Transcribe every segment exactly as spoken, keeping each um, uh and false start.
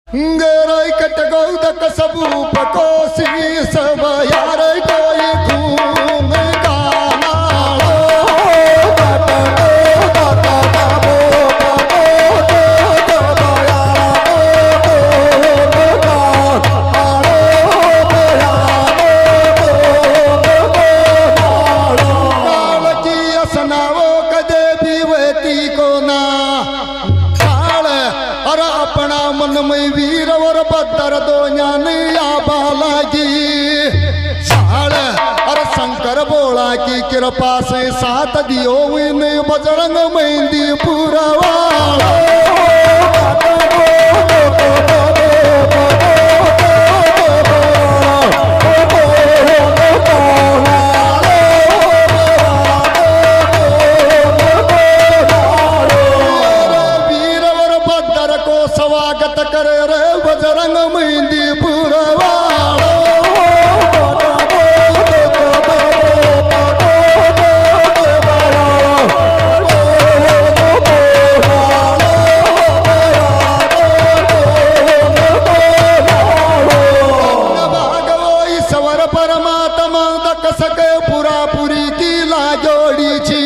Gerai katagau da kasabu pakosi sabayare koi khum kana lo bata bata babo babo to bayara to bata aro bayara to kalki asnao kade biveti ko na अरे अपना मन में वीर और भद्र दो ज्ञानिया बालाजी साल अरे शंकर बोला की कृपा से साथ दियो ने बजरंग मेहंदी पुरवा स्वागत करे रे बजरंग मेहंदी पुरवा ईश्वर परमात्मा दक सके पूरा पूरी की ला जोड़ी छी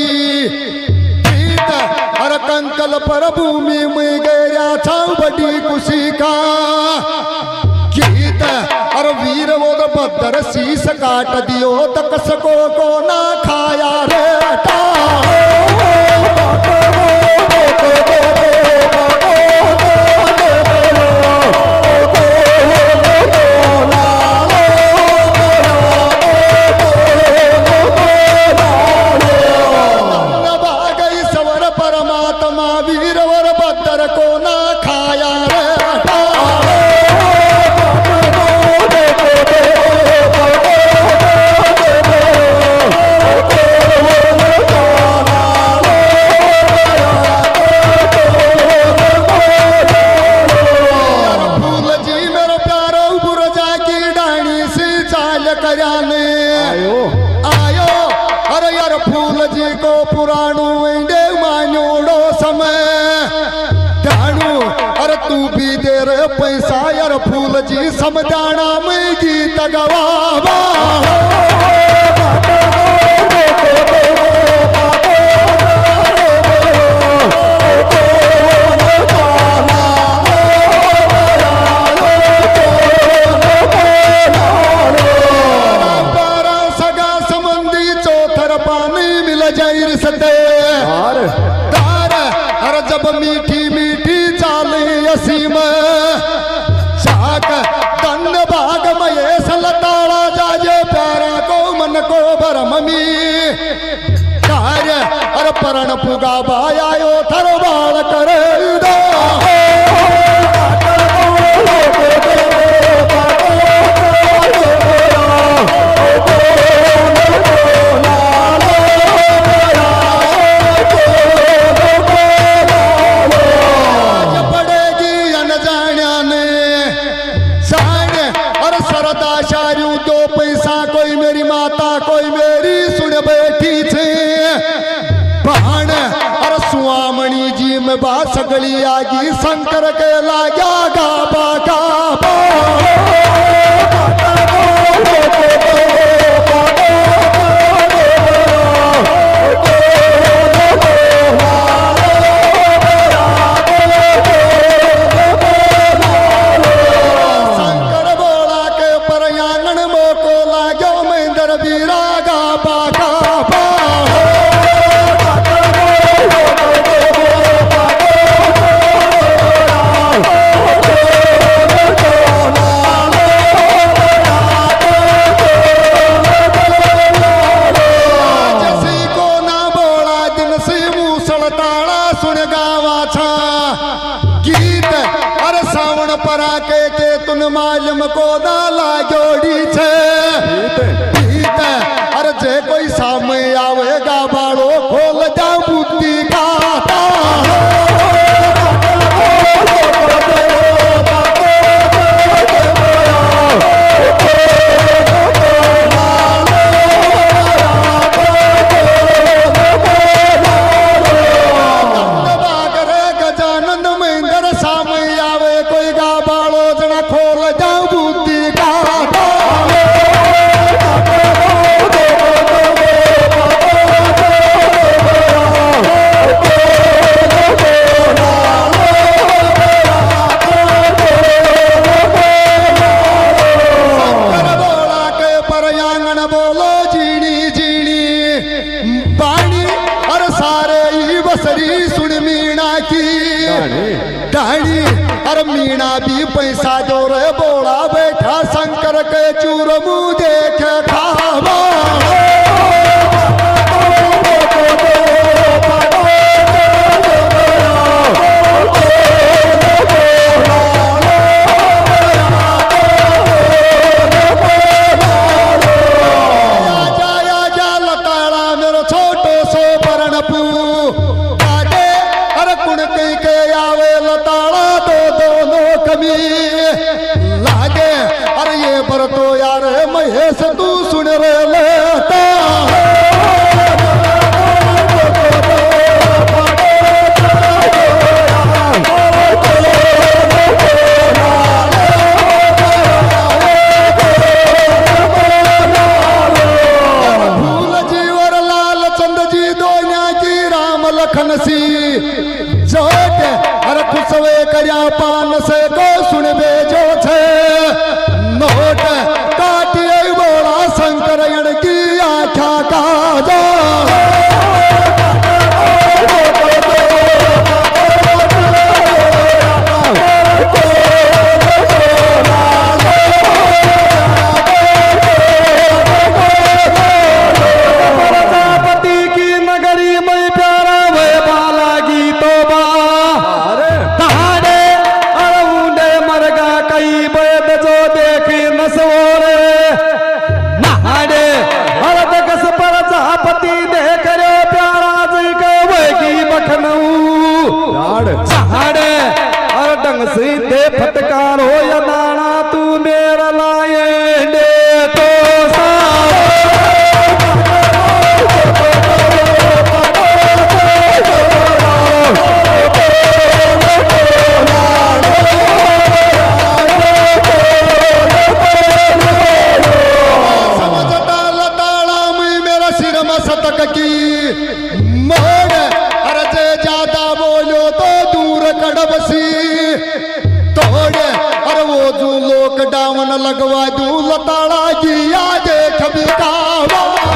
हर कंकल पर भूमि में गया था बड़ी खुशी का गीत और वीर वो भद्र शीश काट दियो तक सको को ना खाया रे वीर और भद्र को ना खाया रे फूल जी मेरे प्यारो बुरजा की डाणी से चाल कराने आयो आयो अरे यार फूल जी को पुराणु वेंडे मान्योड़ो समय जाणू अरे तू भी दे रे पैसा यार फूल जी समझाना में गीत गवावा सगा संबंधी चौथर पानी मिल जाए सते तार हर जब मीठी मीठी चाले असीम शाक तन भाग मये सलताड़ा जाजे प्यारा को मन को भरममी कार्य हर परण पुगा बायो थर बाल करे दो दो पैसा कोई मेरी माता कोई मेरी सुन बैठी थे प्राण और सुआमणी जी में बात सगली आगी शंकर के लाग्या गाबा गाबा परा के के तुन मालूम को दाला जोड़ी छे अरे जे कोई सामने आवेगा बाड़ो खोल जा बुद्धि खाता गजानंद महेंद्र सामने आवे कोई गा बाड़ो जाऊं बुद्धि का मीणा भी पैसा जो रे बोला बैठा शंकर के चूर मुँह देखे खावा आजा आजा लताड़ा मेरो छोटो सो बरणपू आगे अरे कुण कहीं के आवे लताड़ा तो दोनों कमी लागे अरे ये पर तो यार महेश तू सुन रे लेता भूल जी और लाल चंद जी दोन्या जी राम लखन सी जोट अरे खुशवे करया पान से को सुनबे जो छे नोट काटिए बोला शंकरयण की आख्या का जो प्रजापति की नगरी में प्यारा वे बाला गीतो बा ताड़े अरुंडे मरगा कई बैद जो देखी नसोरे नहाड़े हरद कस प्रजापति देख रे प्यारा जी के वेगी बखनऊ चहाड़े हर डंग से दे फटकार हो या दाना तू मेरा लाए दे तो सा समझता लताड़ा में मेरा सिर मस्तक की मोड़ अरे जे ज्यादा बोलो तो दूर कड़बसी तोड़ अरे वो जो लोक डावन लगवा दू लताड़ा की याद कभी कावा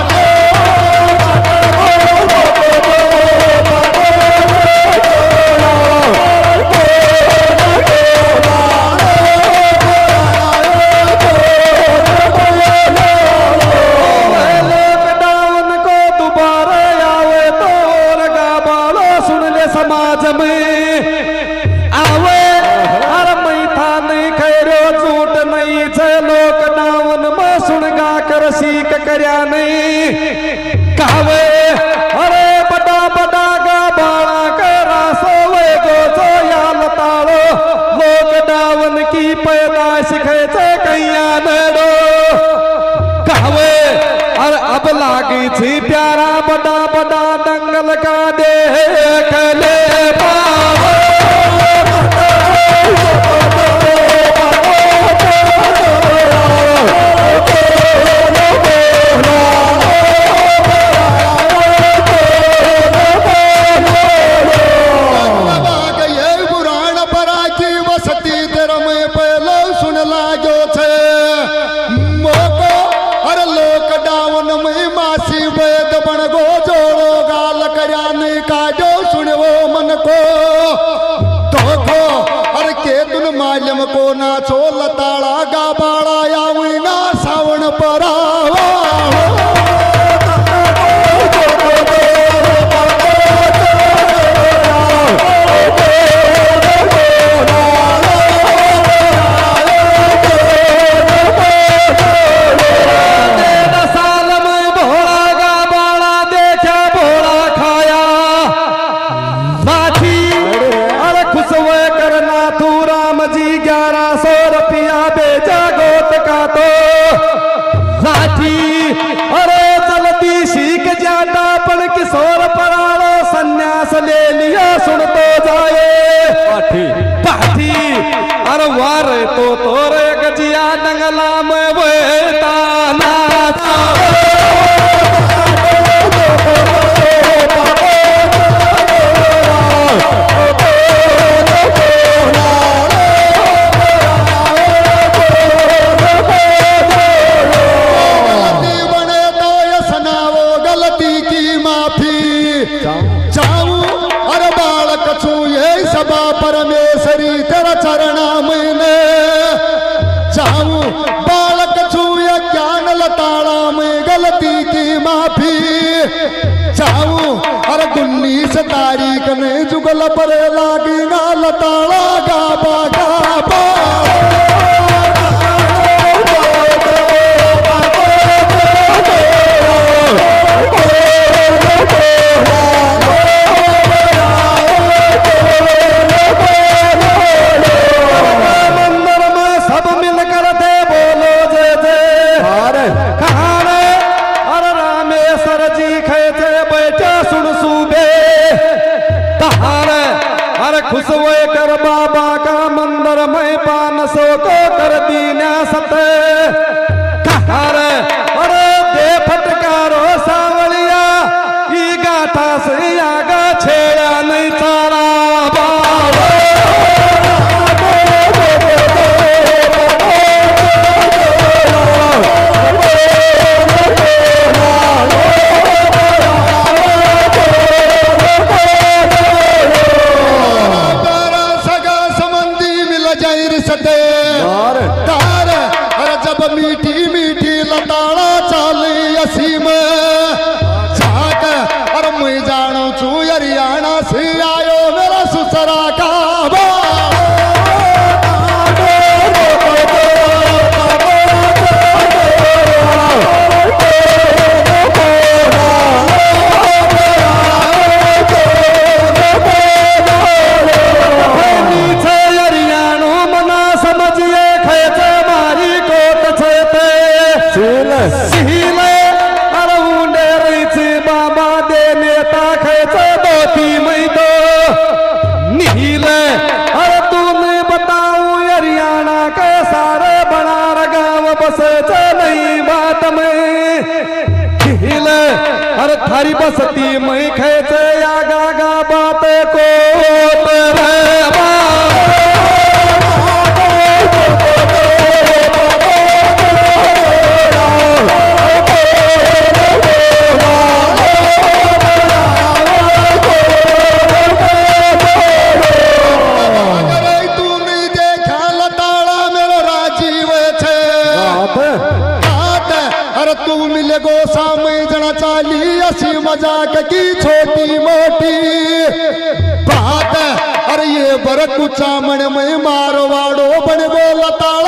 लॉकडाउन को दोबारा आवे तो रगा बालो सुन ले समाज में आवे हर मैथा नहीं खैरो झूठ नहीं छे लॉकडाउन में सुन गा कर सीख करया नहीं कहवे अरे बड़ा बड़ा गा बाड़ा करा सोवे गो जो या लताड़ो लॉकडाउन की पैदाइश खे छे कैया नेड़ो कहवे और अब लागी छी प्यारा बड़ा बड़ा दंगल का देख ले पावे ये पुराण परा की वसती तेर में पहले सुन लागो छे मोको हर लॉकडाउन में मासी वेद बन गो जोड़ो गाल करया नहीं काजो सुनवो मन को धोखो हर के तुन मालम को ना छो लताड़ा गा बाड़ा यावी ना सावन परावा साल में भोला गा बाड़ा देखा भोला खाया लाठी अरे खुशवे करना तू राम जी ग्यारह सौ रुपया बेचा गोत का तो लाठी अरे जल्दी सीख जाता पण किशोर पराड़ो संन्यास ले लिया सुन तो जाए पाठी पाठी अरे वारे तो तोरे जिया डंगला में वेताना परमेश्वरी तेरा चरणा मैंने चाहूं बालक छूया ज्ञान लताड़ा में गलती की माफी चाहूं हर उन्नीस तारीख ने जुगल पर लागी ना लताड़ा गाबा गाबा खुश हुए कर बाबा का मंदिर में पान सौ को कर दीना सत अरे दे फटकारो सावलिया ई गाथा से आगा छेड़ा नहीं तारा मीठी मीठी लताड़ा चाली असीम झाक और मैं जानू छू हरियाणा से आयो मेरा सुसरा का थारी बसती मई खेचे या गागा बात को तूने देखा लताड़ा मेरा राजीव छे अरे तू मिले गो सामने जना चाली असी मजाक की छोटी मोटी बात अरे ये बर कुचा मन में मारवाड़ो बन गो लताड़ा